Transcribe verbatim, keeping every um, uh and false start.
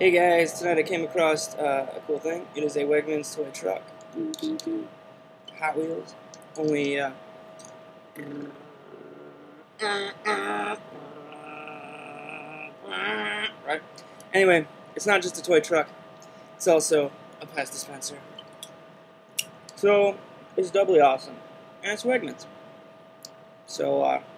Hey guys, tonight I came across uh, a cool thing. It is a Wegmans Toy Truck. Hot Wheels. Only, uh... right? Anyway, it's not just a toy truck. It's also a pies dispenser. So, it's doubly awesome. And it's Wegmans. So, uh...